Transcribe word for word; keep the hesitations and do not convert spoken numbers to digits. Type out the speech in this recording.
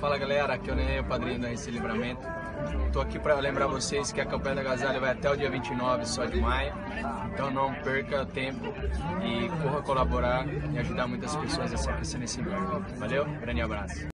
Fala galera, aqui é o Nenê, o padrinho da Recife Livramento. Tô aqui para lembrar vocês que a campanha da agasalho vai até o dia vinte e nove só de maio. Então não perca tempo e corra colaborar e ajudar muitas pessoas a se aquecer nesse inverno. Valeu, grande abraço.